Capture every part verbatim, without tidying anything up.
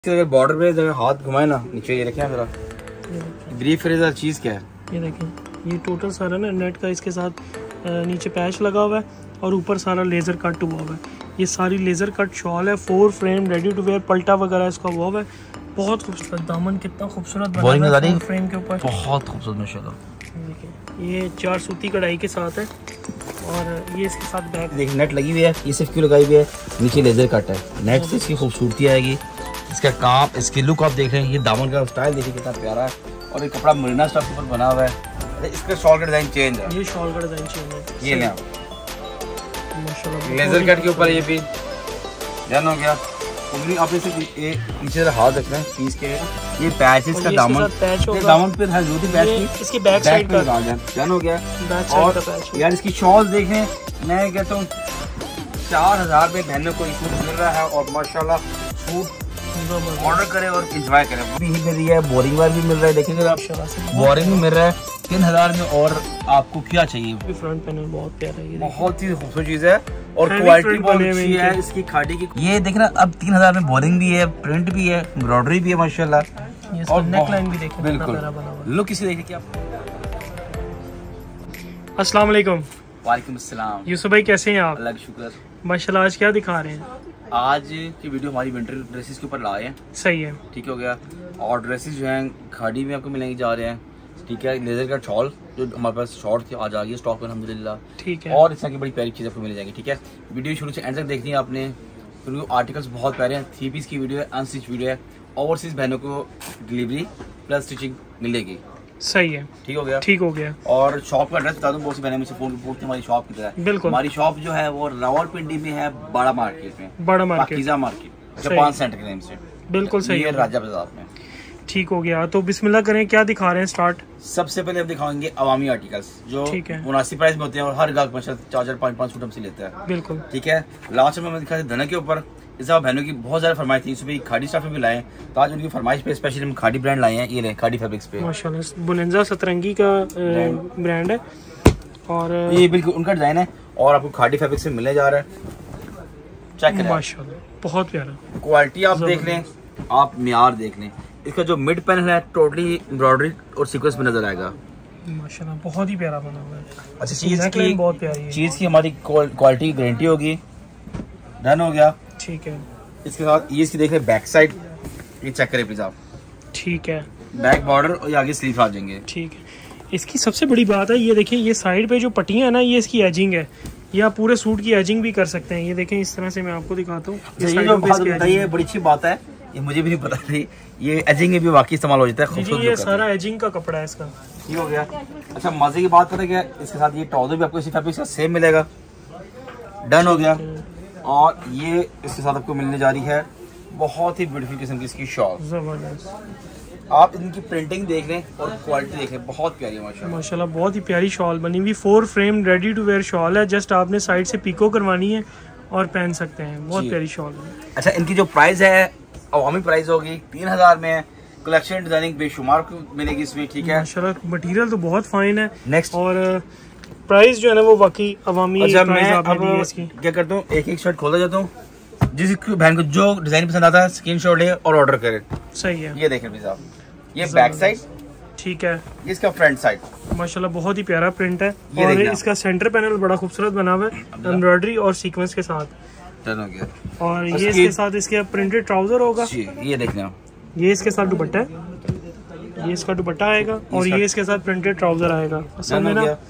अगर बॉर्डर पे जगह हाथ घुमाए ना नीचे, ये रखें जरा ब्रीफ फ्रेजर चीज़ क्या है, ये देखें ये टोटल सारा ना नेट का इसके साथ नीचे पैच लगा हुआ है और ऊपर सारा लेज़र कट हुआ हुआ है। ये सारी लेज़र कट शॉल है, four frame ready to wear, पल्टा वगैरह इसका हुआ हुआ है। बहुत खूबसूरत दामन, कितना खूबसूरत बना है फ्रेम के ऊपर, बहुत खूबसूरत माशाल्लाह। देखिए ये चार सूती कढ़ाई के साथ है और ये इसके साथ बैक देखिए नेट लगी हुई है, ये सिर्फ क्यों लगाई हुई है, नीचे लेज़र कट है, नेट से इसकी खूबसूरती आएगी। इसका काम, इसकी लुक आप देख रहे हैं, ये दामन का स्टाइल देखिए कितना प्यारा है और ये कपड़ा मरीना स्टफ के ऊपर बना हुआ है। इसका शॉल का डिजाइन चेंज है, ये शॉल का डिजाइन चेंज है, ये ना माशाल्लाह लेजर कट के ऊपर ये भी डन हो गया। उंगली आप इसे नीचे हाथ रखना है पीस के, ये पैच इसका दामन ये दामन पे है, जो भी पैच की इसकी बैक साइड पे लगा दिया, डन हो गया। और यार इसकी शॉल देखें, मैं कहता हूँ चार हजार में बहनों को सूट मिल रहा है और माशाल्लाह सूट ऑर्डर करें और इंजॉय करें। भी मिल रही है, बोरिंग वायर भी मिल रहा है, देखेंगे आप बोरिंग भी मिल रहा है तीन हजार में। और आपको क्या चाहिए, फ्रंट पैनल बहुत प्यारा है, बहुत ही खूबसूरत चीज है और क्वालिटी बहुत अच्छी है इसकी खाड़ी की। ये देखना अब तीन हजार में बोरिंग भी है, प्रिंट भी है, एम्ब्रॉयडरी भी है माशाल्लाह। और नेक लाइन भी देखिए बिल्कुल लुक इसे देखिए। क्या अस्सलाम वालेकुम। वालेकुम अस्सलाम। यूसुफ भाई कैसे हैं आप? अल्लाह का शुक्र माशाल्लाह। आज क्या दिखा रहे हैं? आज की वीडियो हमारी विंटर ड्रेसेस के ऊपर लाए हैं। सही है, ठीक हो गया। और ड्रेसेस जो हैं खाड़ी में आपको मिलेंगे जा रहे हैं, ठीक है। लेजर का शॉल जो हमारे पास शॉर्ट थी आज आ गई स्टॉक में अल्हम्दुलिल्लाह, ठीक है। और इस तरह की बड़ी प्यारी चीज़ आपको मिल जाएंगी, ठीक है। वीडियो शुरू से एंड तक देखनी है आपने, क्योंकि आर्टिकल्स बहुत प्यारे हैं। थ्री पीस की वीडियो है, अनस्टिच वीडियो है, ओवरसीज बहनों को डिलीवरी प्लस स्टिचिंग मिलेगी। सही है, ठीक हो गया, ठीक हो गया। और शॉप का एड्रेस बता दूं, बहुत सी बहनें मुझसे फोन पे पूछती हैं हमारी शॉप किधर है। बिल्कुल, हमारी शॉप जो है वो रावलपिंडी में है, बड़ा मार्केट में, बड़ा मार्केट मार्केट जापान सेंटर के नेम से। बिल्कुल सही है, राजा बाजार में। ठीक हो गया। तो बिस्मिल्लाह करें, क्या दिखा रहे हैं स्टार्ट? सबसे पहले हम दिखाएंगे अवामी आर्टिकल्स जो मुनासिब प्राइस में होते हैं और हर गाहक चार चार पाँच पाँच सूट हमसे लेता है। बिल्कुल, ठीक है। लास्ट में हम दिखाते धना के ऊपर, इस बहनों की बहुत ज्यादा फरमाइश थी, सुबह खाड़ी स्टाफ में भी लाए, तो आज उनकी फरमाइश पे स्पेशली हम खाड़ी ब्रांड लाए हैं। ये ले खाड़ी फैब्रिक्स पे माशाल्लाह, बुनंजा सतरंगी का ब्रांड है और ये बिल्कुल उनका डिजाइन है और आपको खाड़ी फैब्रिक से मिलने जा रहा है। चेक करें माशाल्लाह, बहुत प्यारा क्वालिटी आप देख लें, आप मियार देख लें। इसका जो मिड पैनल है टोटली एम्ब्रॉयडरी और सीक्वेंस में नजर आएगा माशाल्लाह, बहुत ही प्यारा बना हुआ है। अच्छा, चीज की बहुत प्यारी है, चीज की हमारी क्वालिटी की गारंटी होगी। डन हो गया, ठीक है। इसके साथ ये इसकी देख रहे बैक साइड, ये चेक करें प्लीज आप, ठीक है। बैक बॉर्डर और ये आगे स्लीव आ जाएंगे, ठीक है। इसकी सबसे बड़ी बात है, ये देखिए ये साइड पे जो पट्टियां है ना, ये इसकी एजिंग है, या पूरे सूट की एजिंग भी कर सकते हैं। ये देखें इस तरह से मैं आपको दिखाता हूँ, ये बड़ी अच्छी बात है, ये मुझे भी नहीं पता थी, ये एजिंग में भी वाकई इस्तेमाल हो जाता है। ये सारा एजिंग का कपड़ा है इसका, ये हो गया। अच्छा, मजे की बात पता क्या, इसके साथ ये ट्राउजर भी आपको इसी फैब्रिक का सेम मिलेगा। डन हो गया। और ये इसके साथ आपको मिलने जा रही है बहुत ही ब्यूटीफुल किस्म की इसकी शॉल, जबरदस्त। आप इनकी प्रिंटिंग देख लें और क्वालिटी देख लें, बहुत प्यारी है माशाल्लाह। माशाल्लाह, बहुत ही प्यारी शॉल बनी हुई, four frame ready to wear shawl है। जस्ट आपने साइड से पीको करवानी है और पहन सकते हैं, बहुत प्यारी शॉल है। अच्छा, इनकी जो प्राइस है अवामी प्राइस होगी तीन हजार में, कलेक्शन डिजाइनिंग बेशुमार मिलेगी इसमें, ठीक है। माशाल्लाह, मटेरियल तो बहुत फाइन है। नेक्स्ट, और प्राइस जो है ना वो बाकी अवामी। अच्छा, मैं अब क्या करता हूँ, एक एक शर्ट खोलता जाता हूँ, जिस बहन को जो डिजाइन पसंद आता है स्क्रीनशॉट ले और ऑर्डर करे। सही है। ये देखें प्लीज आप, ये बैक साइड, ठीक है, ये इसका फ्रंट साइड माशाल्लाह बहुत ही प्यारा प्रिंट है। और इसका सेंटर पैनल बड़ा खूबसूरत बना हुआ है, एम्ब्रॉयडरी और सीक्वेंस के साथ। हो गया। और ये इसके साथ इसके प्रिंटेड ट्राउजर होगा, ये देखना, ये इसके साथ दुपट्टा है, ये इसका दुपट्टा आएगा और ये इसके साथ प्रिंटेड ट्राउजर आएगा। असल में ना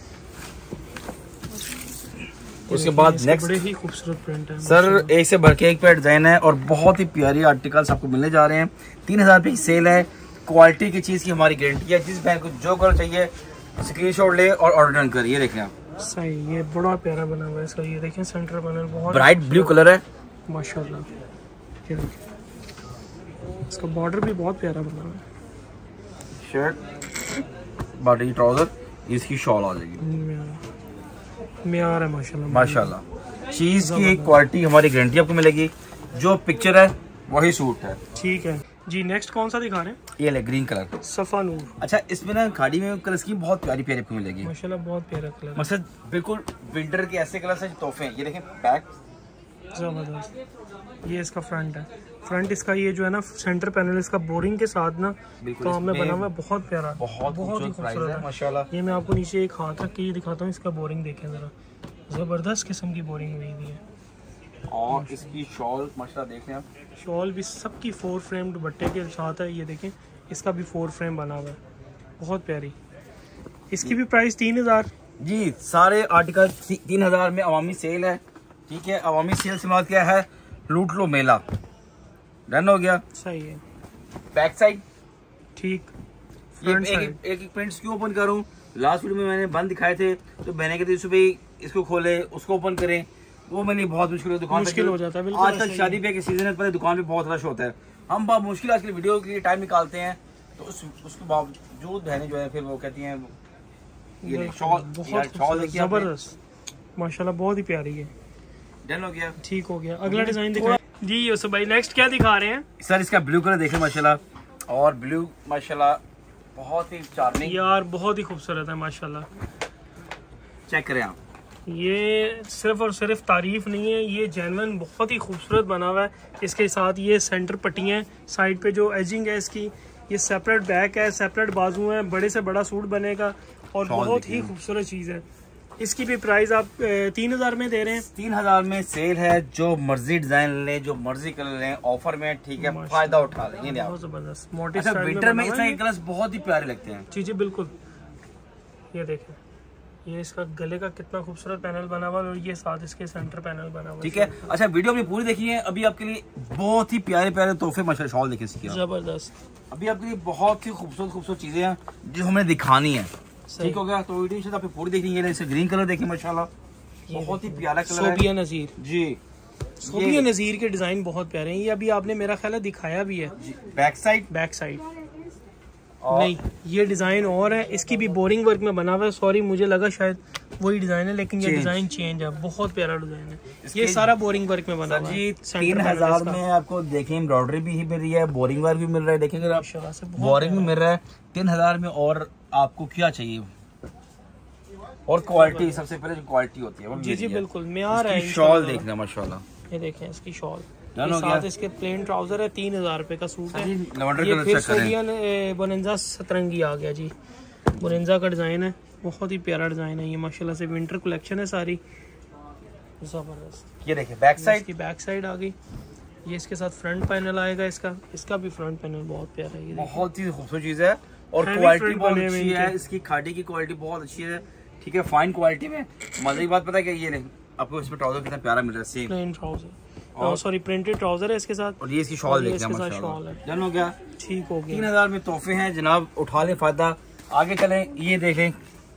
उसके बाद नेक्स्ट बड़े ही खूबसूरत प्रिंट है सर, एक से भर के एक पे डिजाइन है और बहुत ही प्यारी आर्टिकल्स आपको मिलने जा रहे हैं। तीन हजार रुपए की सेल है, क्वालिटी की चीज की हमारी गारंटी है। जिस बहन को जो कलर चाहिए स्क्रीनशॉट ले और ऑर्डर कर। ये देखें आप, सही, ये बड़ा प्यारा बना हुआ है इसका, ये देखें सेंटर पैनल बहुत ब्राइट ब्लू कलर है माशाल्लाह। ये देखें, इसका बॉर्डर भी बहुत प्यारा बना हुआ है। शर्ट, बॉडी, ट्राउजर, इसकी शॉल आ जाएगी, म्यार है माशाल्लाह। माशाल्लाह, चीज की एक क्वालिटी हमारी गारंटी आपको मिलेगी, जो पिक्चर है वही सूट है, ठीक है जी। नेक्स्ट कौन सा दिखा रहे हैं? ये ले ग्रीन कलर, सफा नूर। अच्छा, इसमें ना खाड़ी में कलर स्कीम बहुत प्यारी प्यारी आपको मिलेगी माशाल्लाह, बहुत प्यारा कलर, मतलब बिल्कुल विंटर के ऐसे कलर से तोहफे हैं। ये देखें बैक, जबरदस्त। ये इसका फ्रंट है, फ्रंट इसका ये जो है ना सेंटर पैनल इसका बोरिंग के साथ ना काम में बना हुआ है, बहुत प्यारा, बहुत बहुत ही खूबसूरत है माशाल्लाह। ये मैं आपको नीचे एक हाथ रख के ये दिखाता हूँ, इसका बोरिंग देखें ज़रा, ज़बरदस्त किस्म की बोरिंग हुई हुई है। और इसकी शॉल माशाल्लाह देखें आप, शॉल भी सबकी फोर फ्रेम दुपट्टे के साथ है, ये देखें इसका भी फोर फ्रेम बना हुआ है, बहुत प्यारी। इसकी भी प्राइस तीन हज़ार जी। सारे आर्टिकल ती, तीन हजार में अवामी सेल है, ठीक है। अवामी सेल से बात क्या है, लूट लो मेला, डन हो गया। सही है। बैक साइड ठीक, ये एक एक, एक, एक प्रिंट्स क्यों ओपन करूं, लास्ट वीडियो में मैंने बंद दिखाए थे तो मैंने कहते सुबह इसको खोले उसको ओपन करें, वो मैंने बहुत मुश्किल दुकान मुश्किल हो जाता है। आजकल शादी ब्याह के सीजन है, पहले दुकान पे बहुत रश होता है, हम बहुत मुश्किल आजकल वीडियो के लिए टाइम निकालते हैं, तो उस, उसके बावजूद बहने जो है फिर वो कहती हैं ये शॉल, बहुत जबरदस्त माशाल्लाह, बहुत ही प्यारी है। डन हो गया, ठीक हो गया। अगला डिजाइन दिखाएं जी यूसुफ भाई, नेक्स्ट क्या दिखा रहे हैं सर? इसका ब्लू कलर देखें माशाल्लाह, और ब्लू माशाल्लाह बहुत ही चार्मिंग यार, बहुत ही खूबसूरत है माशाल्लाह। चेक करें आप, ये सिर्फ और सिर्फ तारीफ नहीं है, ये जेन्युइन बहुत ही खूबसूरत बना हुआ है। इसके साथ ये सेंटर पट्टियाँ, साइड पे जो एजिंग है इसकी, ये सेपरेट बैक है, सेपरेट बाजू है, बड़े से बड़ा सूट बनेगा और बहुत ही खूबसूरत चीज़ है। इसकी भी प्राइस आप तीन हजार में दे रहे हैं। तीन हजार में सेल है, जो मर्जी डिजाइन ले, जो मर्जी कलर ले, ऑफर में, ठीक है, फायदा उठा लेंगे। बहुत जबरदस्त मोटी अच्छा, विंटर में इस तरह के कलर्स बहुत ही प्यारे लगते हैं। जी जी बिल्कुल, ये देखें, ये इसका गले का कितना खूबसूरत पैनल बना हुआ है और ये साथ इसके सेंटर पैनल बना हुआ है, ठीक है। अच्छा, वीडियो अपनी पूरी देखी है, अभी आपके लिए बहुत ही प्यारे प्यारे तोहफे माशाल्लाह शॉल देखे इसकी, जबरदस्त। अभी आपके लिए बहुत ही खूबसूरत खूबसूरत चीजें हैं जो हमें दिखानी है, ठीक हो गया। तो वीडियो से आपने पूरी देखनी है। इसे ग्रीन कलर देखिए माशाल्लाह, बहुत ही प्यारा कलर है। सोबिया नज़ीर जी, सोबिया नज़ीर के डिजाइन बहुत प्यारे हैं। ये अभी आपने मेरा ख्याल है दिखाया भी है। बैक साइड, बैक साइड नहीं, ये डिजाइन और है, इसकी भी बोरिंग वर्क में बना हुआ है। सॉरी, मुझे लगा शायद वही डिजाइन है, लेकिन ये डिजाइन चेंज है। बहुत प्यारा डिजाइन है, ये सारा बोरिंग वर्क में बना हुआ है। तीन हजार में आपको देखें एम्ब्रॉयडरी भी मिल रही है, बोरिंग वर्क भी मिल रहा है। देखेंगे आप, बोरिंग भी मिल रहा है तीन हजार में, और आपको क्या चाहिए? और क्वालिटी, सबसे पहले जो क्वालिटी होती है वो जी जी बिल्कुल मेयार है। शॉल देखना माशाल्लाह, ये देखें इसकी शॉल, हो साथ इसके प्लेन ट्राउजर है। तीन हजार रुपए का सूट है। लवेंडर ये कलर फिर चेक करें, सोबियन बोनेंजा सतरंगी आ गया जी, बोनेंजा का डिजाइन है, बहुत ही प्यारा डिजाइन है ये माशाल्लाह से। विंटर कलेक्शन है सारी, जबरदस्त। ये देखिए बैक साइड, इसकी बैक साइड आ गई। ये इसके साथ फ्रंट पैनल आएगा, इसका इसका भी फ्रंट पैनल बहुत प्यारा है। ये बहुत ही खूबसूरत चीज है और क्वालिटी बहुत अच्छी है। इसकी खाड़ी की क्वालिटी बहुत अच्छी है, ठीक है, फाइन क्वालिटी में। मजे की बात पता है क्या, ये नहीं आपको इसमें ट्राउजर कितना प्यारा मिल रहा है, same plain trouser, sorry printed trouser है इसके साथ। और ये इसकी शॉल देखना माशाल्लाह, डन हो गया, ठीक हो गया। तीन हजार में तोहफे हैं जनाब, उठा ले फायदा। आगे चलें, ये देखें,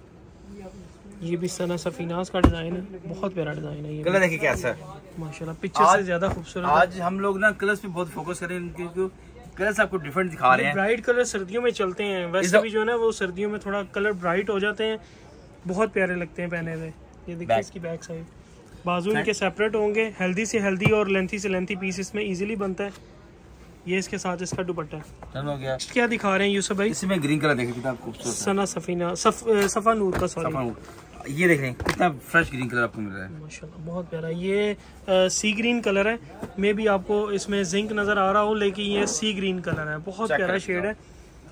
ये भी सना सफीनास का डिजाइन है, बहुत प्यारा डिजाइन है। ये कलर देखिए कैसा है माशाल्लाह, पिक्चर से ज्यादा खूबसूरत। आज हम लोग ना कलर्स पे बहुत फोकस करें, क्योंकि कलर्स आपको डिफरेंट दिखा रहे हैं। ब्राइट कलर सर्दियों में चलते हैं, वैसे भी जो है ना वो सर्दियों में थोड़ा कलर ब्राइट हो जाते हैं, बहुत प्यारे लगते हैं पहने हुए। ये देखिए इसकी बैक साइड, बाजू इनके सेपरेट होंगे, हेल्दी से हेल्दी और लेंथी से लेंथी पीस इसमें इजीली बनता है। ये इसके साथ इसका दुपट्टा डन हो गया। क्या दिखा रहे हैं यूसुफ भाई? इसमें ग्रीन कलर देखिए कितना खूबसूरत, सना सफीना सफ, सफा नूर का, सॉरी ये देख रहे हैं कितना फ्रेश ग्रीन कलर आपको मिल रहा है माशाल्लाह, बहुत प्यारा। ये आ, सी ग्रीन कलर है, मे भी आपको इसमें जिंक नजर आ रहा हो, लेकिन ये सी ग्रीन कलर है, बहुत प्यारा शेड है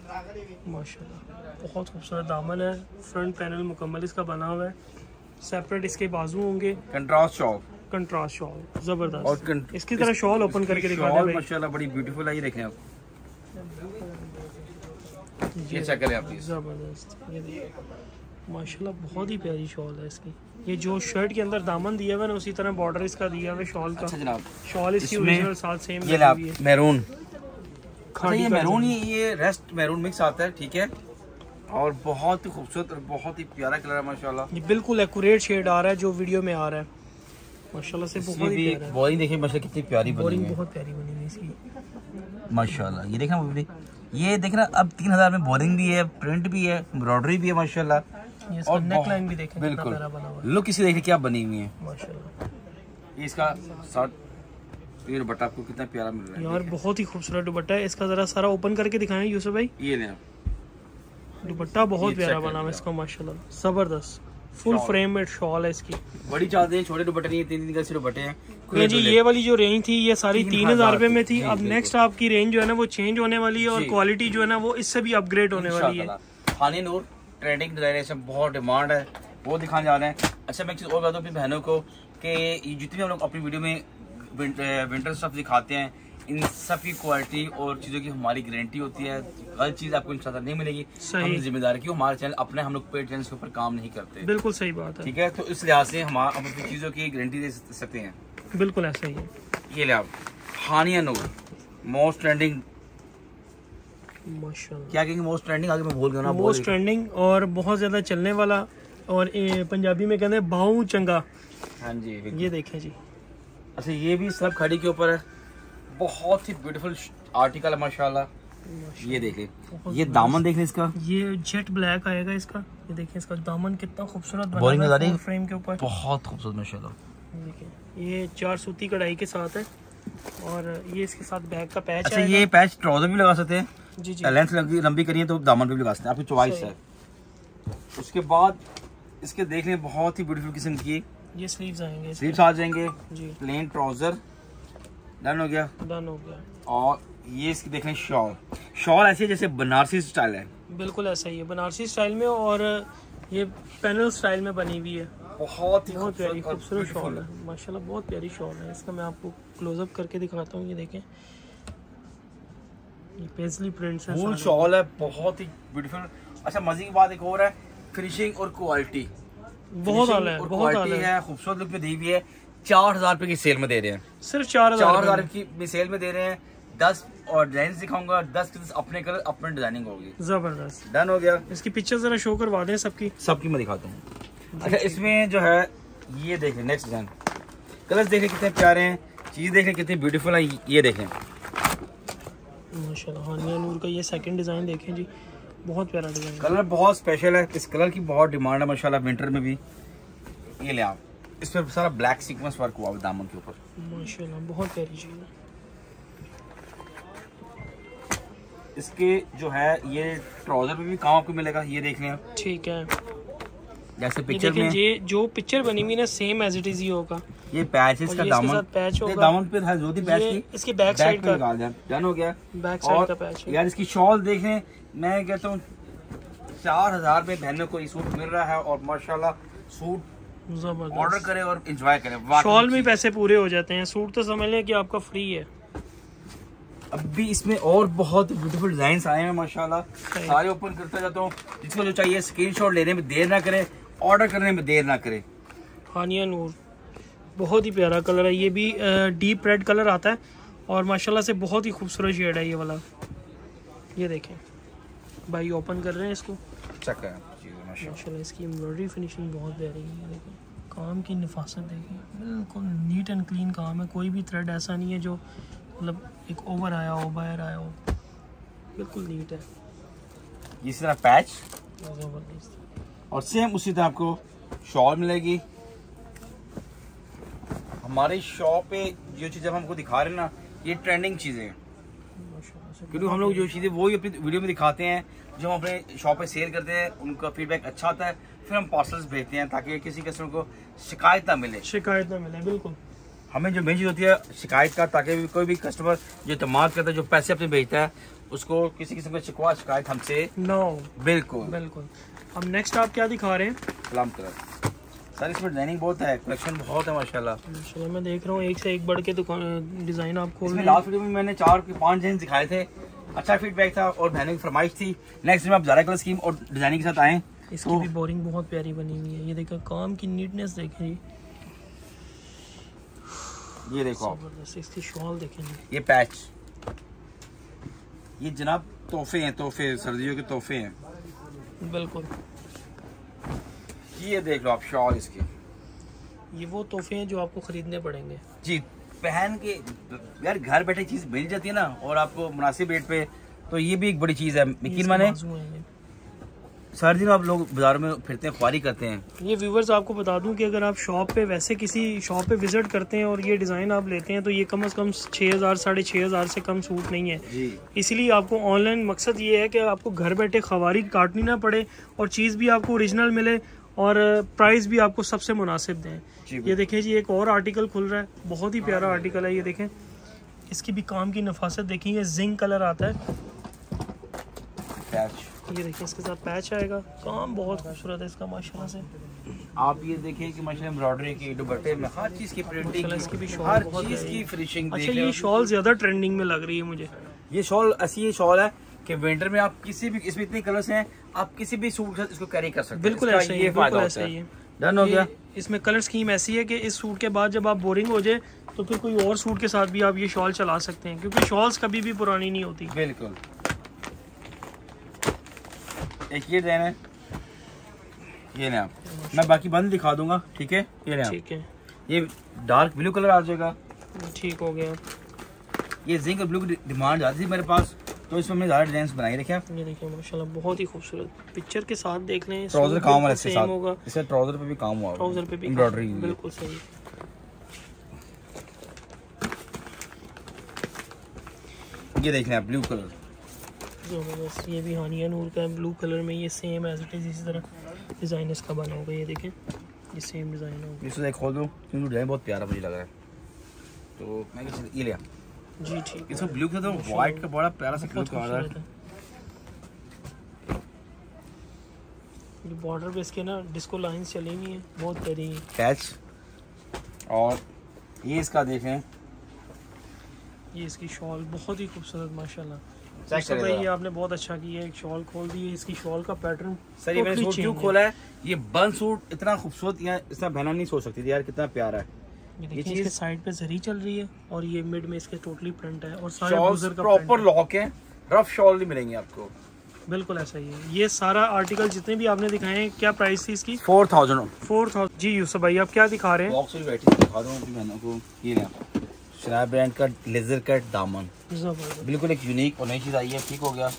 माशाल्लाह। बहुत खूबसूरत दामन है, फ्रंट पैनल मुकम्मल इसका बना हुआ है, सेपरेट इसके बाजू होंगे, कंट्रास्ट शॉल, कंट्रास्ट शॉल जबरदस्त। और इसकी तरह शॉल ओपन करके दिखा दे भाई, माशाल्लाह बड़ी ब्यूटीफुल है। ये देखें आप, ये चेक करें आप, जबरदस्त। ये देखिए माशाल्लाह, बहुत ही प्यारी शॉल है इसकी। ये जो शर्ट के अंदर दामन दिया हुआ है ना, उसी तरह बॉर्डर इसका दिया हुआ है शॉल का। अच्छा जनाब, शॉल इसकी ओरिजिनल साथ सेम ये ला मैरून, अच्छा ये मैरून ही ये रेस्ट मैरून मिक्स आता है, ठीक है, और बहुत ही खूबसूरत और बहुत ही प्यारा कलर है माशाल्लाह। ये बिल्कुल एक्यूरेट शेड आ रहा है जो वीडियो में आ रहा है माशाल्लाह से, बहुत ही प्यारा है। बोरिंग देखिए माशाल्लाह कितनी प्यारी बनी बोरिंग बहुत प्यारी बनी है इसकी माशाल्लाह। ये देखना वो ये देखना, अब तीन हजार में बोरिंग भी है, प्रिंट भी है, एम्ब्रॉयडरी भी है माशाल्लाह, और नेक लाइन भी देखें बिल्कुल कितना बना हुआ है लुक इसे देखिए क्या बनी हुई है माशाल्लाह। इसका साथ ये दुपट्टा आपको कितना प्यारा मिल रहा है यार, बहुत ही खूबसूरत दुपट्टा है इसका। जरा सारा ओपन करके दिखाएं यूसुफ भाई। ये ले दुपट्टा बहुत प्यारा बना हुआ है इसका माशाल्लाह, जबरदस्त। फुल फ्रेम में शॉल है इसकी। बड़ी चादर है, छोटे दुपट्टे नहीं, तीन तीन का दुपट्टे हैं। ये जी ये वाली जो रेंज थी ये सारी तीन हजार रुपए में थी। अब नेक्स्ट आपकी रेंज जो है ना वो चेंज होने वाली है और क्वालिटी जो है ना वो इससे भी अपग्रेड होने वाली है। हानिया नूर ट्रेंडिंग डिजाइन बहुत डिमांड है, वो दिखाने जा रहे हैं। अच्छा मैं एक चीज और बता दूं अपनी बहनों को कि जितनी हम लोग अपनी वीडियो में विंटर स्टफ दिखाते हैं इन सब की क्वालिटी और चीज़ों की हमारी गारंटी होती है। हर चीज़ आपको इंशाल्लाह नहीं मिलेगी। हम जिम्मेदार क्यों हमारे चैनल अपने हम लोग पेड चैनल के ऊपर काम नहीं करते। बिल्कुल सही बात है। ठीक है, तो इस लिहाज से हम अपनी चीज़ों की गारंटी दे सकते हैं। बिल्कुल ऐसा ही है। ये ले आप हानिया नूर मोस्ट ट्रेंडिंग, माशाल्लाह क्या कहेंगे मोस्ट ट्रेंडिंग, आगे मैं भूल गया ना। मोस्ट ट्रेंडिंग और बहुत ज़्यादा चलने वाला और पंजाबी में कहते हैं बाऊ चंगा। हाँ जी ये देखें जी। अच्छा ये भी सब खड़ी के ऊपर है, बहुत ही ब्यूटीफुल आर्टिकल है माशाल्लाह। ये देखें, ये दामन देखें इसका, ये जेट ब्लैक आएगा इसका। ये देखें इसका दामन कितना खूबसूरत बना है फ्रेम के ऊपर, बहुत खूबसूरत माशाल्लाह। देखें ये चार सूती कढ़ाई के साथ है और ये इसके साथ बैक का पैच। अच्छा ये पैच ट्राउजर भी लगा सकते हैं जी जी, लेंथ लंबी करिए तो दामन भी लगा सकते हैं, आपकी चॉइस है। उसके बाद इसके देख लें बहुत ही ब्यूटीफुल किस्म की ये स्लीव्स आएंगे, स्लीव्स आ जाएंगे जी। प्लेन ट्राउजर डन हो गया, डन हो गया। और ये इसकी देख लें शॉल, शॉल ऐसी है जैसे बनारसी स्टाइल है। बिल्कुल ऐसा ही है, बनारसी स्टाइल में और ये पैनल स्टाइल में बनी हुई है। बहुत ही बहुत प्यारी खूबसूरत शॉल है माशाल्लाह, बहुत प्यारी शॉल है। इसका मैं आपको क्लोजअप करके दिखाता हूँ। ये देखें ये पेस्ली प्रिंट्स है, फुल शॉल है, बहुत ही ब्यूटीफुल। अच्छा मजे की बात एक और है, फिनिशिंग और क्वालिटी बहुत आला है, बहुत आला है, खूबसूरत लुक में दी हुई है। चार हजार रुपए की सेल में दे रहे हैं, सिर्फ चार चार हजार की सेल में दे रहे हैं। दस और डिजाइन दिखाऊंगा, दस पीस अपने कलर अपने डिजाइनिंग होगी। जबरदस्त, डन हो गया। इसकी पिक्चर जरा शो करवा दें सबकी, सबकी मैं दिखाता हूँ। अच्छा इसमें जो है ये देखें नेक्स्ट डिजाइन, कलर्स देखें कितने प्यारे हैं, चीज देखें कितनी ब्यूटीफुल है। ये देखें माशाल्लाह हानिया नूर का ये सेकंड डिजाइन देखें जी, बहुत प्यारा डिजाइन, कलर बहुत स्पेशल है। इस कलर की बहुत डिमांड है माशाल्लाह विंटर में भी। ये ले आप, इस पर सारा ब्लैक सीक्वेंस वर्क हुआ दामन के ऊपर माशाल्लाह, बहुत प्यारी चीज है। इसके जो है ये ट्राउजर पे भी काम आपको मिलेगा, ये देख लें ठीक है। जैसे पिक्चर में ये जो पिक्चर बनी हुई ना सेम एज इट इज ही होगा। ये पैच है इसका, दामन पैच होगा, दामन पे है जो भी पैच की इसकी बैक साइड का डन हो गया। बैक साइड का पैच है। यार इसकी शॉल देखें, मैं कहता हूँ चार हजार में बहनों को ये सूट मिल रहा है और माशाल्लाह सूट ऑर्डर करें और एंजॉय करें। शॉल में पैसे पूरे हो जाते हैं, सूट तो समझ लें कि आपका फ्री है। अब भी इसमें और बहुत ब्यूटीफुल डिजाइन आए हैं माशाल्लाह, सारे ओपन करता जाता हूँ। जिसको जो चाहिए स्क्रीनशॉट लेने में देर ना करें, ऑर्डर करने में देर ना करें। हानिया नूर बहुत ही प्यारा कलर है, ये भी डीप रेड कलर आता है और माशाल्लाह से बहुत ही खूबसूरत शेड है ये वाला। ये देखें भाई ओपन कर रहे हैं इसको, चेक है माशाल्लाह इसकी एम्ब्रॉयडरी फिनिशिंग बहुत प्यारी है। देखें काम की नफासत देखें, बिल्कुल नीट एंड क्लीन काम है, कोई भी थ्रेड ऐसा नहीं है जो मतलब एक ओवर आया हो बाहर आया हो, बिल्कुल नीट है। इस तरह पैच जबरदस्त, और सेम उसी तरह आपको शॉल मिलेगी। हमारी शॉप पे जो चीज़ हम हमको दिखा रहे हैं ना, ये ट्रेंडिंग चीज़ें हैं, क्योंकि हम लोग जो चीज़ें वो ही अपनी वीडियो में दिखाते हैं, जो हम अपने शॉप पे सेल करते हैं उनका फीडबैक अच्छा आता है, फिर हम पार्सल्स भेजते हैं ताकि किसी कस्टमर को शिकायत ना मिले। शिकायत ना मिले, बिल्कुल। हमें जो मेन चीज़ होती है शिकायत का, ताकि कोई भी कस्टमर जो तमाद करता है, जो पैसे अपने भेजता है, उसको किसी किस्म की शिकवा शिकायत हमसे नो। बिल्कुल बिल्कुल। अब नेक्स्ट आप क्या दिखा रहे हैं? सलाम कलर सर, इसमें डिजाइनिंग बहुत है, कलेक्शन बहुत है माशाल्लाह। माशाल्लाह मैं देख रहा हूँ एक से एक बढ़ के दुकान डिजाइन आप खोल रहे हैं। लास्ट वीडियो में मैंने चार के पांच डिजाइन दिखाए थे, अच्छा फीडबैक था और बहनों की फरमाइश थी। नेक्स्ट में आप ज़्यादा कलर स्कीम और डिजाइनिंग के साथ आए। इसकी तो भी बोरिंग बहुत प्यारी बनी हुई है, ये देखो काम की नीटनेस देखें जी, ये देखो आप, इसकी शॉल देखें जी, ये पैच, ये जनाब तोहफे हैं, तोहफे सर्दियों के तोहफे हैं, बिल्कुल। ये देख लो आप शॉल इसकी, ये वो तोहफे हैं जो आपको खरीदने पड़ेंगे जी। पहन के यार घर बैठे चीज मिल जाती है ना, और आपको मुनासिब रेट पे, तो ये भी एक बड़ी चीज है। यकीन माने सारे दिन आप लोग बाजार में फिरते हैं, ख्वारी करते हैं। ये व्यूवर्स आपको बता दूं कि अगर आप शॉप पे वैसे किसी शॉप पे विजिट करते हैं और ये डिज़ाइन आप लेते हैं तो ये कम से कम छः हज़ार साढ़े छः हज़ार से कम सूट नहीं है जी। इसीलिए आपको ऑनलाइन मकसद ये है कि आपको घर बैठे ख्वारी काटनी ना पड़े और चीज़ भी आपको ओरिजिनल मिले और प्राइस भी आपको सबसे मुनासिब दें। ये देखें जी, एक और आर्टिकल खुल रहा है, बहुत ही प्यारा आर्टिकल है। ये देखें, इसकी भी काम की नफासत देखिए, ये जिंक कलर आता है। पैच, ये देखिए इसके साथ पैच आएगा, काम बहुत खूबसूरत है इसका माशाल्लाह से। आप ये देखिए कि माशाल्लाह एम्ब्रॉयडरी की दुपट्टे में हर चीज की प्रिंटिंग, इसकी भी शॉल हर बहुत चीज की फिनिशिंग। अच्छा, ये शॉल ज्यादा ट्रेंडिंग में लग रही है मुझे। ये शॉल ऐसी ये शॉल है कि विंटर में आप किसी भी, इसमें इतने कलर्स हैं, आप किसी भी सूट के साथ इसको कैरी कर सकते हैं। बिल्कुल ऐसा ही है, बिल्कुल ऐसा ही है। डन हो गया। इसमें कलर स्कीम ऐसी है कि इस सूट के बाद जब आप बोरिंग हो जाए तो फिर कोई और सूट के साथ भी आप ये शॉल चला सकते हैं, क्योंकि शॉल्स कभी भी पुरानी नहीं होती। बिल्कुल। एक ये देना है, ये लें आप, मैं बाकी बंद दिखा दूंगा, ठीक है। ये लें, ठीक है। ये डार्क ब्लू कलर आ जाएगा, ठीक हो गया। ये जिंक और ब्लू की डिमांड ज़्यादा थी मेरे पास, तो इसमें हमने ज़्यादा डिजाइन बनाई रखे। ये देखिए माशाल्लाह बहुत ही खूबसूरत, पिक्चर के साथ देख लें। ट्राउजर काम है इसके साथ होगा, इससे ट्राउजर पे भी काम हुआ, ट्राउजर पे भी एम्ब्रॉयडरी। बिल्कुल सही। ये देख लें ब्लू कलर, जबरदस्त। ये भी हानिया नूर का है, ब्लू कलर में। ये सेम एज इट इज इसी तरह डिज़ाइन इसका बना होगा। ये देखें, ये सेम डिज़ाइन होगा। इसको एक खोल दूँ क्योंकि डिज़ाइन बहुत प्यारा मुझे लग रहा है, तो मैं ये लिया जी। ठीक, इसको ब्लू का तो व्हाइट का बड़ा प्यारा सा कलर आ रहा है। ये बॉर्डर पे इसके ना डिस्को लाइंस चली हुई हैं, बहुत प्यारी है। पैच, और ये इसका देखें, ये इसकी शॉल बहुत ही खूबसूरत माशाल्लाह। चेक करें भाई, ये आपने बहुत अच्छा किया है, एक शॉल खोल दी है। इसकी शॉल का पैटर्न सर, ये मैंने सूट क्यों खोला है, ये बंद सूट इतना खूबसूरत या इतना बहना नहीं सोच सकती थी यार, कितना प्यारा है। ये देखिए, इसके साइड पे जरी चल रही है और ये मिड में इसके टोटली प्रिंट है और सारे शॉल प्रॉपर लॉक है, रफ शॉल नहीं मिलेंगे आपको। बिल्कुल ऐसा ही है। ये सारा आर्टिकल जितने भी आपने दिखाए हैं, क्या प्राइस थी इसकी? फोर थाउजेंड फोर थाउजेंड जी यूसुफ भाई, आप क्या दिखा रहे हैं? बॉक्स में बैठी दिखा दूं अपनी बहनों को। ये ना शराब ब्रांड का लेजर कट दामन, बिल्कुल एक यूनिक और नई चीज आई है। ठीक हो गया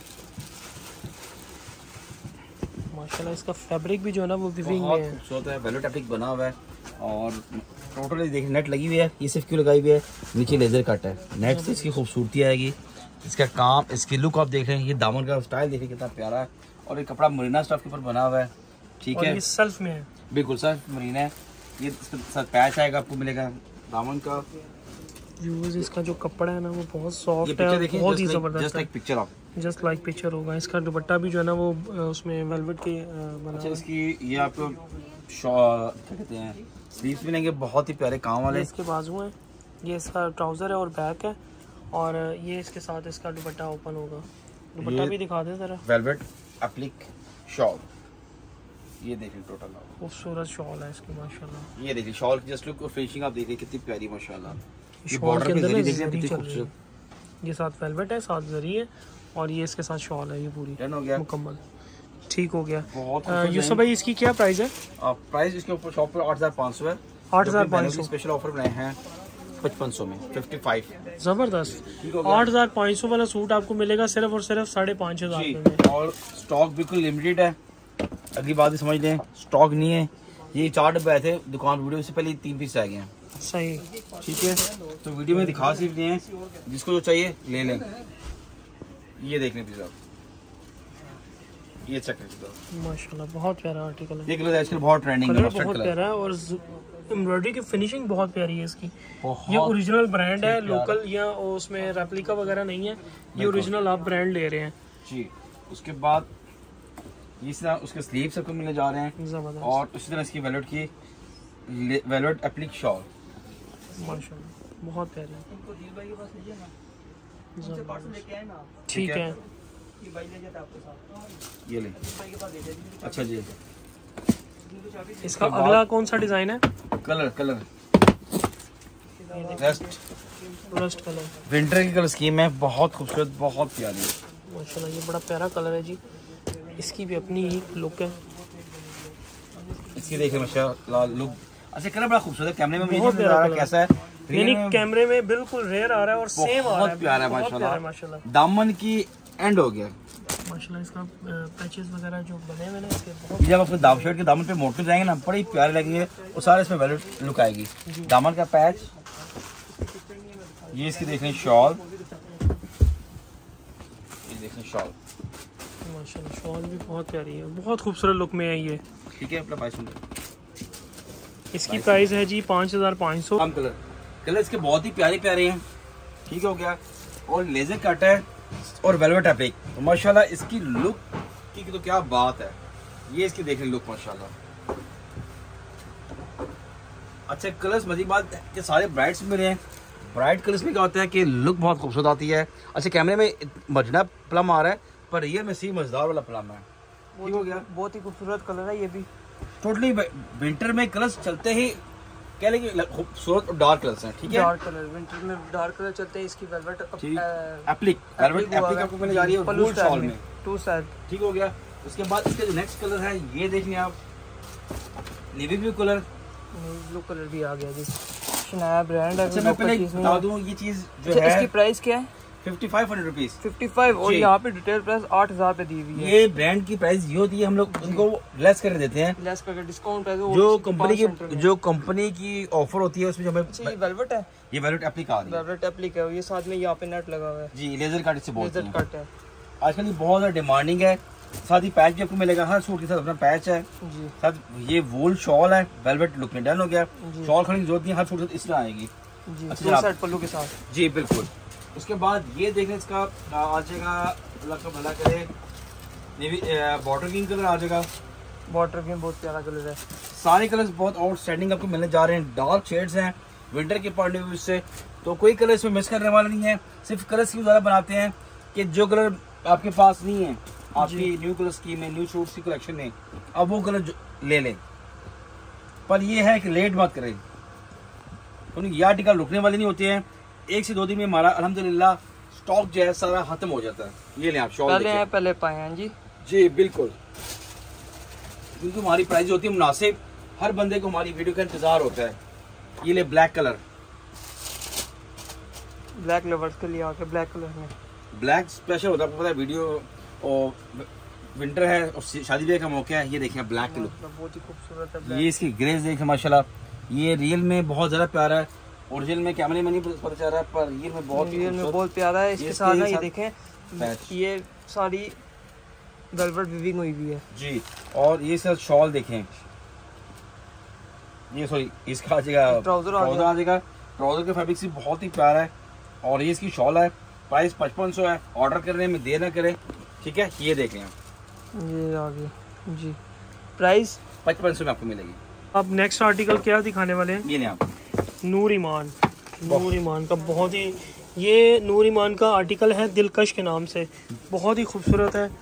माशाल्लाह। इसका फैब्रिक भी जो है ना वो विविंग में है, खूबसूरत है, वेलवेट एप्लिक बना हुआ है। और टोटली देखिए नेट लगी हुई है, ये सिर्फ क्यों लगाई हुई है, नीचे लेजर कट है। नेट से इसकी खूबसूरती आएगी, इसका काम, इसकी लुक आप देख रहे हैं। ये दामन का स्टाइल देखिए कितना प्यारा है, और ये कपड़ा मरीना स्टफ के ऊपर बना हुआ है। ठीक है, ये सेल्फ में है, बिल्कुल सेल्फ मरीना है। ये इसके साथ पैच आएगा आपको मिलेगा दामन का। यूज इसका जो कपड़ा है ना वो बहुत सॉफ्ट है, बहुत ही जबरदस्त है। पिक्चर आप जस्ट लाइक पिक्चर होगा। इसका दुपट्टा भी जो है ना वो उसमें वेलवेट के बना। अच्छा, इसकी ये आपको क्या कहते हैं, स्लीव्स मिलेंगे बहुत ही प्यारे काम वाले। इसके बाजू हैं, ये इसका ट्राउजर है और बैक है, और ये इसके साथ इसका दुपट्टा ओपन होगा। दुपट्टा भी दिखा दे जरा। वेलवेट एप्लिक शॉल, ये देखिए टोटल खूबसूरत शॉल है इसकी माशाल्लाह। ये देखिए शॉल की जस्ट लुक और फिनिशिंग आप देखिए कितनी प्यारी माशाल्लाह। ये बॉर्डर के अंदर जरी कितनी खूबसूरत। ये साथ वेलवेट है, साथ जरी है, और ये इसके साथ शॉल है। ये पूरी डन हो गया, मुकम्मल ठीक हो गया। यूसुफ भाई, इसकी क्या प्राइस है? प्राइस इसके ऊपर शॉप पर आठ हजार पाँच सौ है। आठ हजार पाँच सौ स्पेशल ऑफर बनाए हैं पचपन सौ में, फिफ्टी फाइव। जबरदस्त। आठ हजार पाँच सौ वाला सूट आपको मिलेगा सिर्फ और सिर्फ साढ़े पाँच हजार में, और स्टॉक बिल्कुल लिमिटेड है। अगली बात समझ लें, स्टॉक नहीं है। ये चार डब्बे आए थे दुकान, वीडियो से पहले तीन पीस आ गए हैं। सही, ठीक है, तो वीडियो में दिखा सकते हैं, जिसको जो चाहिए ले लें। ये देख लें प्लीज आप, ये चेक करें माशाल्लाह, बहुत प्यारा आर्टिकल है। ये कलर आजकल बहुत ट्रेंडिंग है, बहुत प्यारा है, और एम्ब्रॉयडरी की फिनिशिंग बहुत प्यारी है इसकी। ये ओरिजिनल ब्रांड है, लोकल या उसमें रेप्लिका वगैरह नहीं है, ये ओरिजिनल आप ब्रांड ले रहे हैं जी। उसके बाद इस तरह उसके स्लीव्स आपको मिलने जा रहे हैं, और उसी तरह इसकी वेलवेट की वेलवेट एप्लिक शॉल माशाल्लाह बहुत प्यारी। ठीक है, ये ले। अच्छा जी, इसका अगला कौन सा डिजाइन है? Colour colour rust rust colour, winter की कलर स्कीम है, बहुत खूबसूरत, बहुत प्यारी माशाल्लाह। ये बड़ा प्यारा कलर है जी, इसकी भी अपनी ही लुक है। इसकी देखिए माशाल्लाह लुक, अच्छा कलर बड़ा खूबसूरत है। कैमरे में मुझे बहुत प्यारा कैसा है, यानी कैमरे में बिल्कुल रेयर आ रहा है और सेम आ रहा है, बहुत प्यारा है माशाल्लाह। माशाल्लाह दामन की एंड हो गया माशाल्लाह। इसका पैचेस वगैरह जो बने हुए हैं इसके बहुत, जब आपको दाम शर्ट के दामन पे मोटे जाएंगे ना, बड़ी प्यारे लगेंगे, और सारे इसमें वेलवेट लुक आएगी। दामन का पैच, ये इसकी देख लें शॉल, देखें शॉल, माशाल्लाह शॉल भी बहुत प्यारी है, बहुत खूबसूरत लुक में है ये। ठीक है अपना प्राइस इसकी प्राइस है जी पाँच हज़ार पाँच सौ। कलर कलर इसके बहुत ही प्यारे प्यारे हैं। ठीक हो गया, और लेजर कट है और वेलवेट एप्लिक, तो माशाल्लाह इसकी लुक की तो क्या बात है। ये इसकी देख लें लुक माशाल्लाह। अच्छा कलर्स मजीद बात के सारे ब्राइट्स मिले हैं। ब्राइट कलर्स में क्या होता है कि लुक बहुत खूबसूरत आती है। अच्छा कैमरे में मजना प्लम आ रहा है, पर रियल में सी मजेदार वाला प्लम है। ठीक हो गया, बहुत ही खूबसूरत कलर है ये भी। टोटली विंटर में कलर्स चलते ही कह लेंगे खूबसूरत और डार्क कलर्स हैं। ठीक है, डार्क कलर विंटर में डार्क कलर चलते हैं। इसकी वेलवेट एप्लिक वेलवेट एप्लिक आपको मिलने जा रही है फुल शॉल में, टू साइड। ठीक हो गया। उसके बाद इसका जो नेक्स्ट कलर है ये देखिए आप, navy blue colour. Blue colour भी आ गया जी, शनाया ब्रांड है। अच्छा मैं पहले बता दूं ये चीज जो अच्छा, है इसकी प्राइस क्या है? Fifty five hundred rupees fifty five, और यहाँ पे डिटेल प्राइस आठ हजार पे दी हुई है। ये ब्रांड की प्राइस ये होती है, हम लोग उनको लेस कर देते हैं, लेस करके डिस्काउंट प्राइस जो कंपनी की जो कंपनी की ऑफर होती है उसमें हमें। ये वेलवेट है, ये वेलवेट एप्लिक आ रही है, वेलवेट एप्लिक है। ये साथ में यहाँ पे नेट लगा हुआ है जी, लेजर कट से बोलते हैं। लेजर कट है, आजकल ये बहुत ज्यादा डिमांडिंग है। साथ ही पैच भी आपको मिलेगा, हर सूट के साथ अपना पैच है जी। साथ ये वूल शॉल है, वेलवेट लुक में डन हो गया। शॉल खरीदने की जरूरत नहीं, हर सूट इस तरह आएगी जी, अच्छा सेट पल्लू के साथ जी बिल्कुल। उसके बाद ये देखें इसका आ जाएगा, अल्लाह का भला करे, नेवी बॉर्डर ग्रीन कलर आ जाएगा। बॉर्डर ग्रीन बहुत प्यारा कलर है। सारे कलर्स बहुत आउटस्टैंडिंग आपको मिलने जा रहे हैं, डार्क शेड्स हैं विंटर के पॉइंट ऑफ व्यू से, तो कोई कलर इसमें मिस करने वाला नहीं है। सिर्फ कलर स्कीम ज़्यादा बनाते हैं कि जो कलर आपके पास नहीं है आपकी न्यू कलर स्कीम में, न्यू शूट्स की कलेक्शन में, अब वो कलर ले लें। पर ये है कि लेट मत करें, क्योंकि ये आर्टिकल रुकने वाले नहीं होते हैं। एक से दो दिन में हमारा अल्हम्दुलिल्लाह स्टॉक जो है सारा खत्म हो जाता है। ये लें आप शॉल, पहले हैं पहले पाए हैं जी जी बिल्कुल, क्योंकि हमारी प्राइस होती है मुनासिब, हर बंदे को हमारी वीडियो का इंतजार होता है। ये ले ब्लैक कलर, ब्लैक लवर्स के लिए आके ब्लैक कलर में ब्लैक स्पेशल होता है, आपको पता है वीडियो और विंटर है और शादी ब्याह का मौका है। ये देखें ब्लैक कलर, बहुत ही खूबसूरत है। ये इसकी ग्रेस देखें माशाल्लाह, ये रियल में बहुत ज़्यादा प्यारा है, ओरिजिनल में कैमरे में नहीं पता चल रहा है, पर रियल में बहुत रियल में बहुत प्यारा है। इसके साथ ना ये देखें, ये सारी वेलवेट वीविंग हुई हुई है जी। और ये सर शॉल देखें, ये सॉरी इसका आ जाएगा ट्राउजर आ जाएगा, ट्राउजर का फैब्रिक से बहुत ही प्यारा है। और ये इसकी शॉल है, प्राइस पचपन सौ है। ऑर्डर करने में देर ना करें, ठीक है। ये देखें ये आ गया जी, प्राइस पचपन सौ में आपको मिलेगी। अब नेक्स्ट आर्टिकल क्या दिखाने वाले हैं? ये नहीं आप नूर ईमान, नूर ईमान का बहुत ही, ये नूर ईमान का आर्टिकल है दिलकश के नाम से, बहुत ही खूबसूरत है,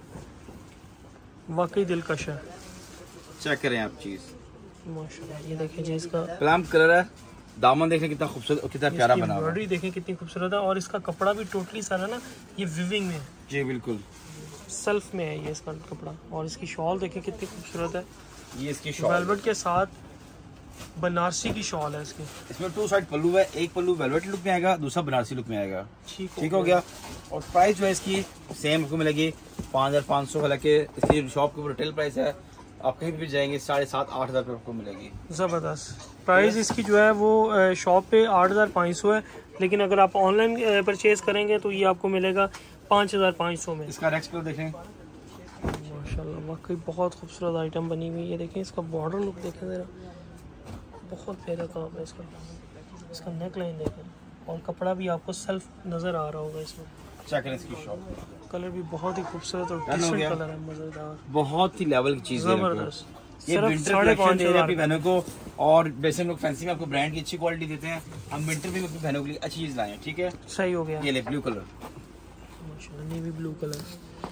वाकई दिलकश है। चेक करें आप चीज माशाल्लाह। ये देखें जी, इसका प्लम कलर है, दामन देखें कितना खूबसूरत और कितना प्यारा बना हुआ है। देखें कितनी खूबसूरत है, और इसका कपड़ा भी टोटली सारा ना ये विविंग में है जी बिल्कुल, सेल्फ में है ये इसका कपड़ा। और इसकी शॉल देखें कितनी खूबसूरत है, ये इसकी शॉल वेलवेट के साथ बनारसी की शॉल है इसकी। इसमें टू साइड पल्लू है, एक पल्लू वेलवेट लुक में आएगा, दूसरा बनारसी लुक में आएगा। ठीक ठीक हो गया। और प्राइस जो है इसकी सेम आपको मिलेगी पाँच हज़ार पाँच सौ, हालांकि इसकी शॉप के ऊपर रिटेल प्राइस है, आप कहीं भी जाएंगे साढ़े सात आठ हज़ार रुपये आपको मिलेगी। ज़बरदस्त प्राइस इसकी जो है वो शॉप पे आठ हज़ार पाँच सौ है, लेकिन अगर आप ऑनलाइन परचेज करेंगे तो ये आपको मिलेगा पाँच हज़ार पाँच सौ में। इसका नेक्स्ट कलर देखें, माशाल्लाह वाकई बहुत खूबसूरत आइटम बनी हुई है। ये देखें इसका बॉर्डर लुक देखें ज़रा, बहुत प्यारा काम है इसका। इसका नेक लाइन देखें, और कपड़ा भी आपको सेल्फ नज़र आ रहा होगा इसमें। चेक करें इसकी शॉप, कलर भी बहुत ही खूबसूरत और डिसेंट कलर है, मज़ेदार, बहुत ही लेवल की चीज़ है। ज़बरदस्त। ये विंटर कलेक्शन दे रहे हैं अपनी बहनों को, और वैसे हम लोग फैंसी में आपको ब्रांड की अच्छी क्वालिटी देते हैं, हम विंटर में अपनी बहनों के लिए अच्छी चीज़ लाए हैं। ठीक है, सही हो गया। ये ले ब्लू कलर, माशाल्लाह नेवी ब्लू कलर,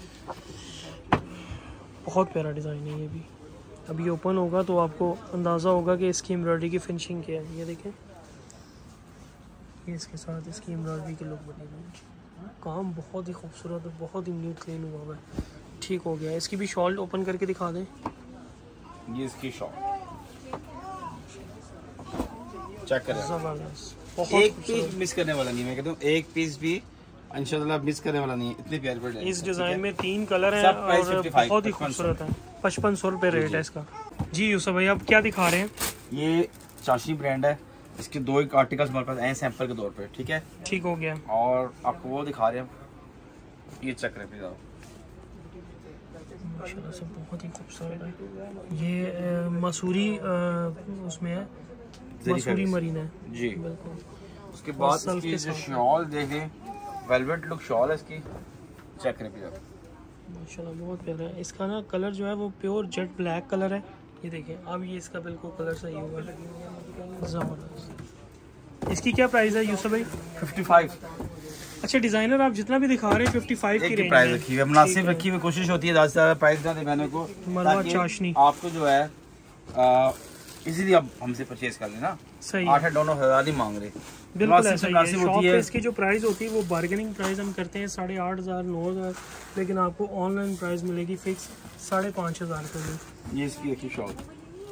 बहुत प्यारा डिज़ाइन है ये भी। अभी ओपन होगा तो आपको अंदाज़ा होगा कि इसकी एम्ब्रॉयडरी की फिनिशिंग क्या है। ये देखें, ये इसके साथ इसकी एम्ब्रॉयडरी की लुक बनी हुई है, काम बहुत ही खूबसूरत और बहुत ही नीट क्लीन हुआ हुआ है। ठीक हो गया। इसकी भी शॉल ओपन करके दिखा दें, ये इसकी शॉल चेक करें, ज़बरदस्त। एक पीस मिस करने वाला नहीं, मैं कहता हूँ एक पीस भी इंशाल्लाह मिस करने वाला नहीं है, इतने प्यारे प्यारे। इस डिज़ाइन में तीन कलर हैं और बहुत ही खूबसूरत है। पचपन सौ रुपये रेट है इसका जी। यूसुफ भाई आप क्या दिखा रहे हैं? ये चाशी ब्रांड है, इसके दो एक आर्टिकल्स हमारे पास हैं सैंपल के तौर पे। ठीक है, ठीक हो गया। और आपको वो दिखा रहे हैं, ये चक्र पे जाओ माशाल्लाह से बहुत ही खूबसूरत है। ये आ, मसूरी आ, उसमें है, मसूरी मरीन है जी बिल्कुल। उसके बाद इसकी जो शॉल देखें, वेलवेट लुक शॉल है इसकी, चक्र पे जाओ माशाल्लाह बहुत प्यारा है। इसका ना कलर जो है वो प्योर जेट ब्लैक कलर है। ये देखें अब ये इसका बिल्कुल कलर सही हुआ है, ज़बरदस्त। इसकी क्या प्राइस है यूसुफ भाई? Fifty five. अच्छा डिजाइनर आप जितना भी दिखा रहे हैं फिफ्टी फाइव की रेंज प्राइस रखी हुई है, मुनासिब रखी हुई कोशिश होती है ज़्यादा से ज़्यादा प्राइस ना दिखाने को, मरवा चाशनी आपको जो है इजीली आप हमसे परचेज कर लेना। सही आठ है दोनों हजार ही मांग रहे, बिल्कुल ऐसा ही है। शॉप पे इसकी जो प्राइस होती है वो बार्गेनिंग प्राइस हम करते हैं साढ़े आठ हज़ार नौ हज़ार, लेकिन आपको ऑनलाइन प्राइस मिलेगी फिक्स साढ़े पाँच हज़ार रुपये में। ये इसकी एक ही शॉप,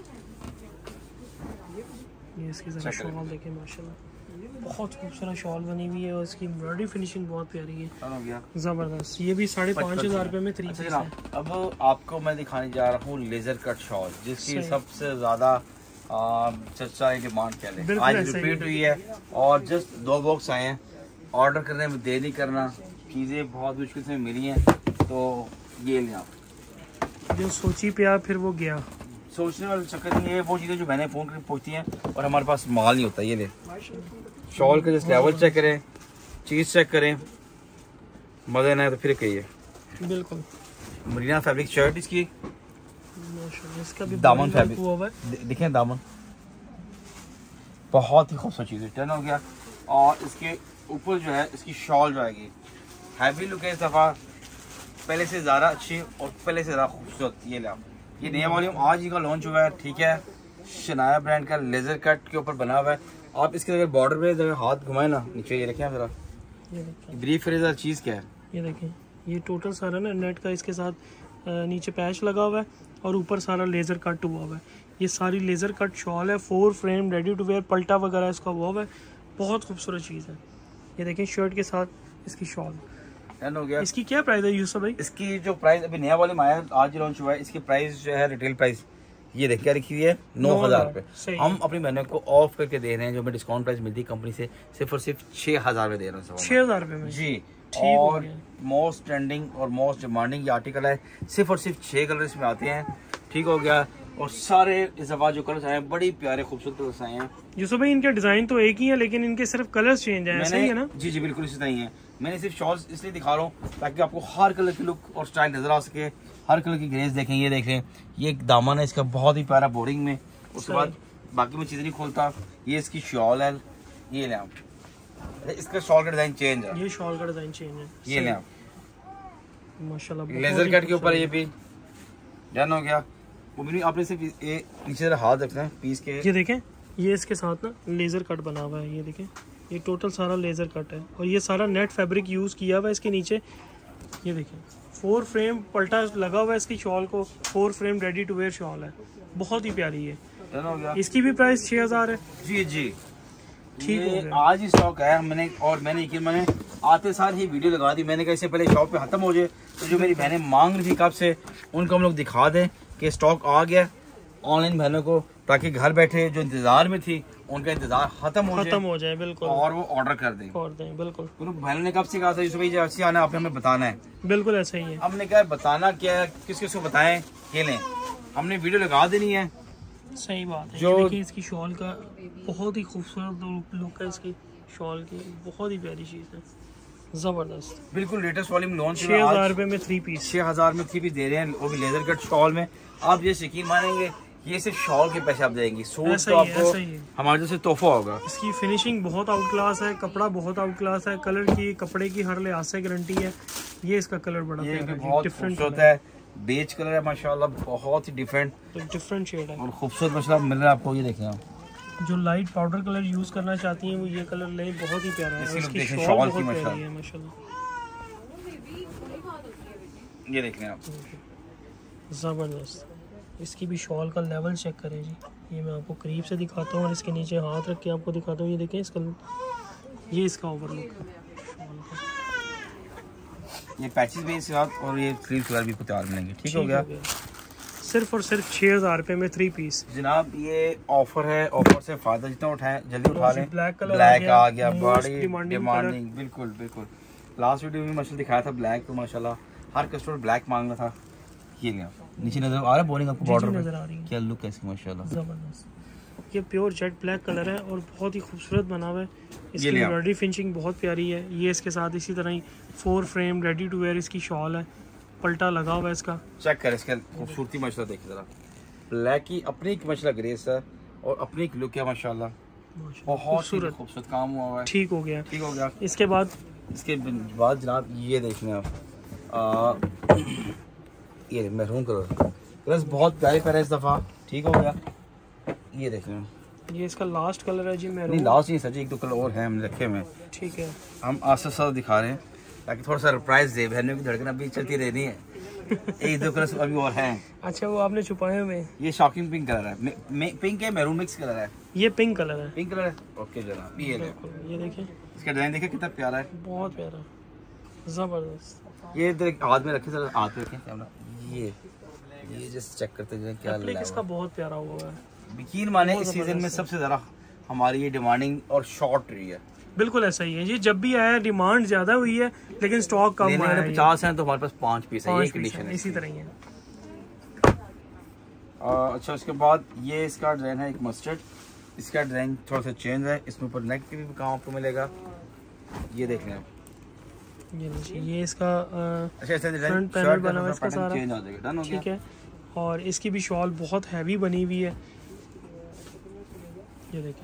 ये इसकी जरा शॉल देखें माशाल्लाह बहुत खूबसूरत शॉल बनी हुई है और इसकी एम्ब्रॉयडरी फिनिशिंग बहुत प्यारी है, ज़बरदस्त। ये भी साढ़े पाँच हज़ार रुपये में थ्री पीस है। अब आपको मैं दिखाने जा रहा हूँ लेजर कट शॉल, जिसकी सबसे ज़्यादा चर्चा है, डिमांड क्या है, आज रिपीट हुई है और जस्ट दो बॉक्स आए हैं। ऑर्डर करने में देर नहीं करना, चीज़ें बहुत मुश्किल से मिली हैं, तो ये लें आप। जो सोची पे आ फिर वो गया, सोचने वाला चक्कर नहीं है, वो चीज़ें जो मैंने फ़ोन करके पूछती हैं और हमारे पास माल नहीं होता। ये ले शॉल का जस्ट लेवल चेक करें, चीज़ चेक करें, मज़ा ना है तो फिर कहिए। बिल्कुल मरीना फैब्रिक शर्ट इसकी, इसका भी दामन फैब्रिक देखें, दामन बहुत ही खूबसूरत चीज़ है, टर्न हो गया। और इसके ऊपर जो है इसकी शॉल जो आएगी हैवी लुक है इस दफ़ा, पहले से ज़्यादा अच्छी और पहले से ज़्यादा खूबसूरत। ये ला ये नया वॉल्यूम आज ही का लॉन्च हुआ है, ठीक है, शनाया ब्रांड का लेजर कट के ऊपर बना हुआ है। आप इसके अगर बॉर्डर पे अगर हाथ घुमाए ना नीचे, ये रखें जरा, ब्रीफ फ्रेजर चीज़ क्या है, ये देखें, ये टोटल सारा ना नेट का इसके साथ नीचे पैच लगा हुआ है और ऊपर सारा लेज़र कट हुआ हुआ है। ये सारी लेज़र कट शॉल है, four frame ready to wear, पल्टा वगैरह इसका हुआ हुआ है, बहुत खूबसूरत चीज़ है। ये देखें शर्ट के साथ इसकी शॉल हो गया। इसकी क्या प्राइस है यूसुफ भाई? इसकी जो प्राइस अभी नया वॉल्यूम आया आज लॉन्च हुआ है, इसकी प्राइस जो है रिटेल प्राइस ये देखिए रखी हुई है नौ हजार रुपये। हम अपनी बहनों को ऑफ करके दे रहे हैं, जो हमें डिस्काउंट प्राइस मिलती है कंपनी से, सिर्फ और सिर्फ छः हजार में दे रहे हैं। छः हजार रुपये में जी, और मोस्ट ट्रेंडिंग और मोस्ट डिमांडिंग ये आर्टिकल है, सिर्फ और सिर्फ छः कलर इसमें आते हैं, ठीक हो गया। और सारे इस दफा जो कलर्स आए हैं बड़ी प्यारे खूबसूरत कलर्स आए हैं। यूसुफ भाई इनके डिजाइन तो एक ही है लेकिन इनके सिर्फ कलर्स चेंज हैं, सही है ना? जी जी बिल्कुल इसी तरह ही है। मैंने सिर्फ शॉल्स इसलिए दिखा रहा हूँ ताकि आपको हर कलर की लुक और स्टाइल नजर आ सके, हर कलर की ग्रेस देखें। ये देखें, ये एक दामन है इसका बहुत ही प्यारा बोर्डिंग में, उसके बाद बाकी मैं चीज़ नहीं खोलता। ये इसकी शॉल है, ये लें आप, इसका शॉल का डिजाइन चेंज है, ये शॉल का डिजाइन चेंज है, ये लें आप माशाल्लाह। लेजर कट के ऊपर ये भी डन हो गया। वो भी आपने सिर्फ ये नीचे जरा हाथ रखना है पीस के। ये देखें, ये इसके साथ ना लेज़र कट बना हुआ है, ये देखें, ये टोटल सारा लेज़र कट है और ये सारा नेट फैब्रिक यूज़ किया हुआ है इसके नीचे। ये देखें फोर फ्रेम पल्टा लगा हुआ है इसकी शॉल को, four frame ready to wear shawl है, बहुत ही प्यारी है। डन हो गया। इसकी भी प्राइस छः हज़ार है। जी जी ठीक है, आज ही स्टॉक है मैंने, और मैंने यकीन मैंने आते सार ही वीडियो लगा दी। मैंने कहा इससे पहले शॉप पे खत्म हो जाए, तो जो मेरी बहनें मांग रही थी कब से, उनको हम लोग दिखा दें कि स्टॉक आ गया ऑनलाइन बहनों को, ताकि घर बैठे जो इंतजार में थी उनका इंतजार खत्म हो खत्म हो जाए बिल्कुल, और वो ऑर्डर कर दें कर दें बिल्कुल। बहनों ने कब से कहा था यूसुफ भाई जैसे आना आपने हमें बताना है, बिल्कुल ऐसा ही है। हमने कहा बताना क्या है, किस किस को बताएं, ये लें, हमने वीडियो लगा देनी है। सही बात है। जो देखिए इसकी शॉल का बहुत ही खूबसूरत लुक है, इसकी शॉल की बहुत ही प्यारी चीज़ है, ज़बरदस्त। बिल्कुल लेटेस्ट वॉल्यूम लॉन्च छः हज़ार रुपये में थ्री पीस, छः हज़ार में थ्री पीस दे रहे हैं, वो भी लेजर कट शॉल में। आप ये यकीन मानेंगे ये सिर्फ शॉल के पैसे आप देंगे, सूट तो आपको हमारे जैसे तोहफा होगा। इसकी फिनिशिंग बहुत आउट क्लास है, कपड़ा बहुत आउट क्लास है, कलर की कपड़े की हर लिहाज से गारंटी है। ये इसका कलर बड़ा ये भी बहुत डिफरेंट होता है, बेज कलर है माशाल्लाह, बहुत ही डिफरेंट डिफरेंट शेड है और खूबसूरत माशाल्लाह मिल रहा है आपको। ये देखें आप जो लाइट पाउडर कलर यूज करना चाहती हैं वो ये कलर लें, बहुत ही प्यारा है। इसकी शॉल बहुत की प्यारी है माशाल्लाह, ये देख लें आप, ज़बरदस्त। इसकी भी शॉल का लेवल चेक करें जी, ये मैं आपको करीब से दिखाता हूँ और इसके नीचे हाथ रख के आपको दिखाता हूँ। ये देखें इसका, ये इसका ओवरलुक है शॉल का, ये पैचेस भी इसके साथ और ये थ्री कलर भी तैयार मिलेंगे, ठीक हो गया। सिर्फ और सिर्फ छः हज़ार रुपये में थ्री पीस। जनाब ये ऑफर है, ऑफर से फायदा जितना उठाएं जल्दी उठा लें। ब्लैक कलर ब्लैक आ गया, बड़ी डिमांडिंग, डिमांडिंग, बिल्कुल बिल्कुल। लास्ट वीडियो में माशाल्लाह दिखाया था ब्लैक, तो माशाल्लाह हर कस्टमर ब्लैक मांग रहा था। ये लिया नीचे नजर आ रहा है बोरिंग आपको बॉर्डर नजर आ रही है, क्या लुक है इसकी माशाल्लाह जबरदस्त। ये प्योर जेट ब्लैक कलर है और बहुत ही खूबसूरत बना हुआ है। इसकी एम्ब्रॉयडरी फिनिशिंग बहुत प्यारी है। ये इसके साथ इसी तरह ही four frame ready to wear इसकी शॉल है, पल्टा लगा हुआ है इसका। चेक कर इसका खूबसूरती माशाल्लाह देखिए जरा, ब्लैक की अपनी एक माशाल्लाह ग्रेस है और अपनी एक लुक है माशाल्लाह, बहुत खूबसूरत खूबसूरत काम हुआ हुआ है। ठीक हो गया, ठीक हो गया। इसके बाद इसके बाद जनाब ये देख लें आप, ये महरून कलर प्लस बहुत प्यारे प्यारे इस दफ़ा। ठीक हो गया, ये देख लें, ये इसका लास्ट कलर है जी। मैं नहीं लास्ट नहीं सर जी, एक दो कलर और हैं हम रखे हुए। ठीक है, हम आस्ते आस्ते दिखा रहे हैं ताकि थोड़ा सा सरप्राइज दे, बहनों की धड़कन अभी चलती रहनी है। एक दो कलर अभी और हैं। अच्छा, वो आपने छुपाए हुए? ये शॉकिंग पिंक कलर है, पिंक है, मैरून मिक्स कलर है। ये पिंक कलर है, पिंक कलर है। ओके जनाब, ये ले, ये देखें इसका डिजाइन देखें कितना प्यारा है, बहुत प्यारा, जबरदस्त। ये इधर हाथ में रखे सर, हाथ में रखें कैमरा, ये ये जस्ट चेक करते जाए क्या लगा। इसका बहुत प्यारा हुआ है, यकीन माने इस सीजन में सबसे ज्यादा हमारी ये डिमांडिंग और शॉर्ट रही है। बिल्कुल ऐसा ही है जी, जब भी आया डिमांड ज्यादा हुई है लेकिन स्टॉक कम हुआ है। पचास है तो हमारे पास पाँच पीस है, ये कंडीशन है, इसी तरह ही है। अच्छा, उसके बाद ये इसका डिजाइन है एक मस्टर्ड, इसका डिजाइन थोड़ा सा चेंज है, इसमें ऊपर नेक पे भी काम आपको मिलेगा। ये देख लें आप, ये ये इसका अच्छा ऐसा फ्रंट पैनल बना हुआ है इसका सारा, चेंज आ जाएगा। डन हो गया। ठीक है, और इसकी भी शॉल बहुत हैवी बनी हुई है। ये देखें,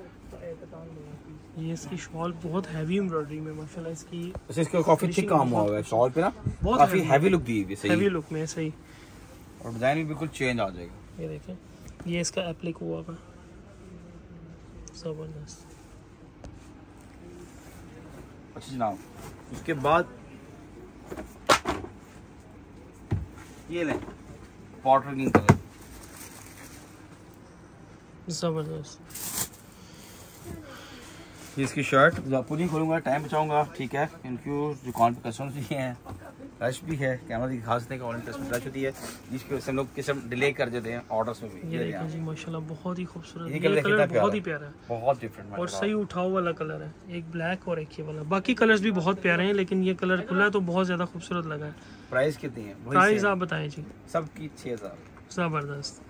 ये इसकी शॉल बहुत हैवी एम्ब्रॉयडरी में माशाल्लाह इसकी। अच्छा, इसका काफी ठीक काम हुआ है शॉल पे ना, बहुत काफी हैवी लुक दी है, सही हैवी लुक में सही, और डिजाइन भी बिल्कुल चेंज आ जाएगा। ये देखें, ये इसका एप्लिक हुआ है, जबरदस्त। अच्छा जनाब, उसके बाद ये लें वाटर किंग कलर, जबरदस्त। ये इसकी शर्ट पूरी खोलूंगा, टाइम बचाऊंगा। ठीक है, क्योंकि दुकान पे कस्टमर्स भी हैं, रश भी है, कैमरा दिखा सकते हैं कि ऑनलाइन कस्टमर रश होती है, जिसकी वजह से हम लोग किस्म डिले कर देते हैं ऑर्डर्स में भी। ये देखिए जी माशाल्लाह बहुत ही खूबसूरत, ये कलर बहुत ही प्यारा है, बहुत डिफरेंट और सही उठाव वाला कलर है, एक ब्लैक और एक ये वाला। बाकी कलर्स भी बहुत प्यारे हैं लेकिन ये कलर खुला है तो बहुत ज्यादा खूबसूरत लगा है। प्राइस कितनी है? प्राइस आप बताएं जी। सबकी छह हजार। जबरदस्त।